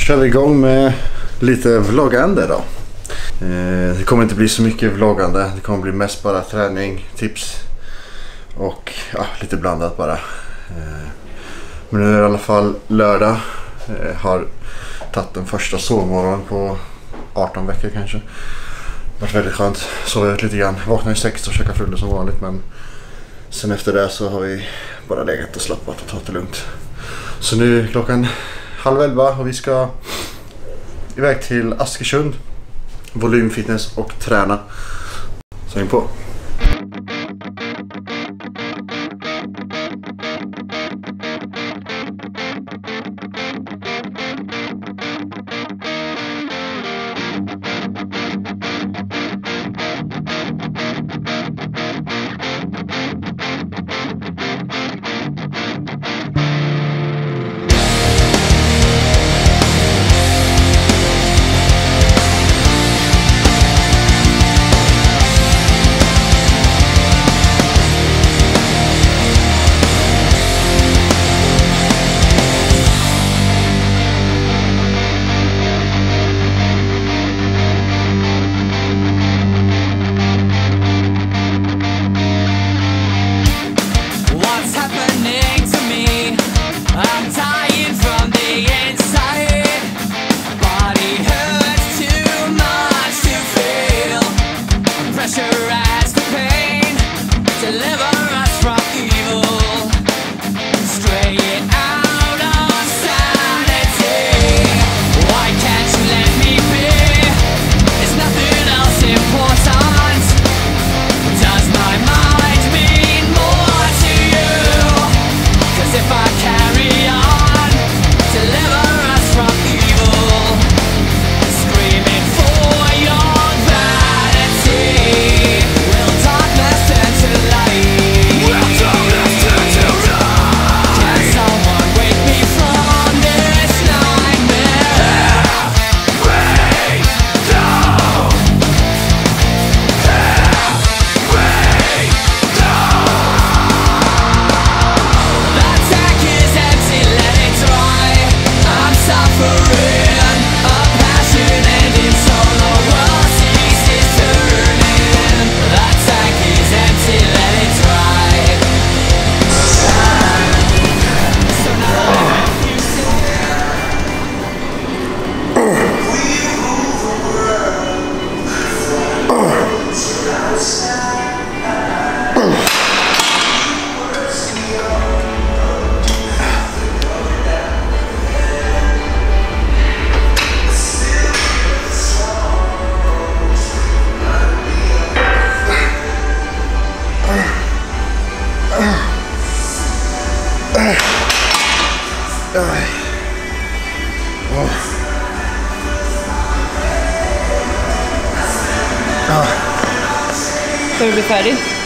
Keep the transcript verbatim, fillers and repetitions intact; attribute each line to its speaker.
Speaker 1: kör vi igång med lite vloggande då. Eh, det kommer inte bli så mycket vloggande. Det kommer bli mest bara träning, tips och ja, lite blandat bara. Eh, men nu är det i alla fall lördag. Eh, har tagit den första sovmorgonen på arton veckor kanske. Det har varit väldigt skönt. Sov lite grann. Vaknade i sex och käkade frulle som vanligt, men sen efter det så har vi bara legat och slappat och tagit det lugnt. Så nu är klockan halv elva och vi ska iväg till Askersund, Volym fitness och träna. Så in på.
Speaker 2: Ska du bli färdig?